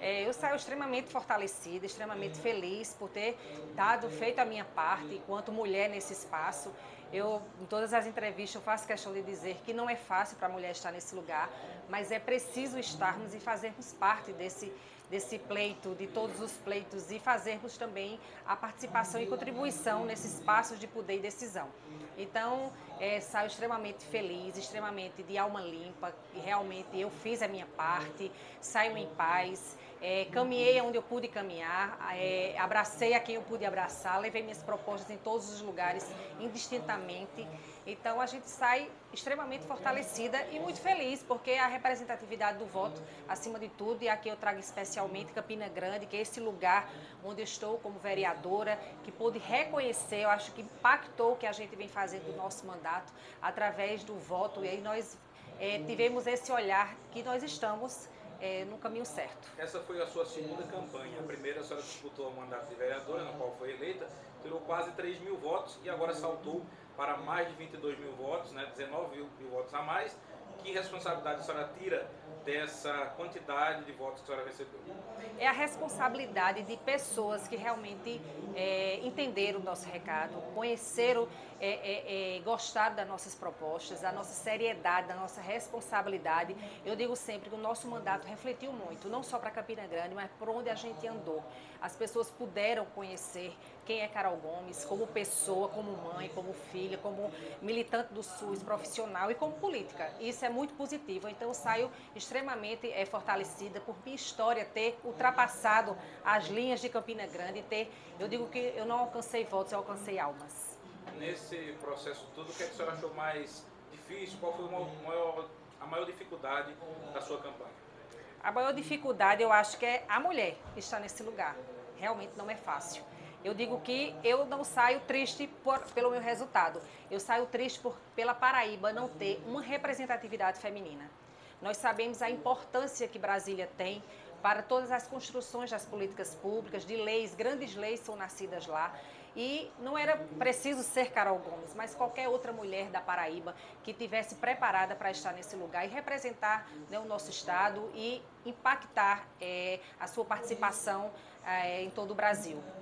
Eu saio extremamente fortalecida, extremamente feliz por ter feito a minha parte enquanto mulher nesse espaço. Em todas as entrevistas, eu faço questão de dizer que não é fácil para a mulher estar nesse lugar, mas é preciso estarmos e fazermos parte desse pleito, de todos os pleitos, e fazermos também a participação e contribuição nesses espaços de poder e decisão. Então, saio extremamente feliz, extremamente de alma limpa, e realmente eu fiz a minha parte, saio em paz, caminhei onde eu pude caminhar, abracei a quem eu pude abraçar, levei minhas propostas em todos os lugares, indistintamente. Então, a gente sai extremamente fortalecida e muito feliz, porque a representatividade do voto, acima de tudo, e aqui eu trago especialmente Campina Grande, que é esse lugar onde eu estou como vereadora, que pude reconhecer, eu acho que impactou o que a gente vem fazendo do nosso mandato através do voto, e aí nós tivemos esse olhar que nós estamos no caminho certo. Essa foi a sua segunda campanha. A primeira, a senhora disputou o mandato de vereadora, na qual foi eleita, tirou quase 3 mil votos e agora saltou para mais de 22 mil votos, né, 19 mil votos a mais. Que responsabilidade a senhora tira dessa quantidade de votos que a senhora recebeu? É a responsabilidade de pessoas que realmente entenderam o nosso recado, conheceram, gostaram das nossas propostas, da nossa seriedade, da nossa responsabilidade. Eu digo sempre que o nosso mandato refletiu muito, não só para Campina Grande, mas por onde a gente andou. As pessoas puderam conhecer quem é Carol Gomes, como pessoa, como mãe, como filha, como militante do SUS, profissional e como política. Isso é muito positivo. Então eu saio extremamente fortalecida por minha história ter ultrapassado as linhas de Campina Grande, eu digo que eu não alcancei votos, eu alcancei almas. Nesse processo todo, o que a senhora achou mais difícil? Qual foi a maior dificuldade da sua campanha? A maior dificuldade, eu acho que é a mulher que está nesse lugar. Realmente não é fácil. Eu digo que eu não saio triste pelo meu resultado. Eu saio triste pela Paraíba não ter uma representatividade feminina. Nós sabemos a importância que Brasília tem para todas as construções das políticas públicas, de leis, grandes leis são nascidas lá. E não era preciso ser Carol Gomes, mas qualquer outra mulher da Paraíba que tivesse preparada para estar nesse lugar e representar, né, o nosso estado e impactar a sua participação em todo o Brasil.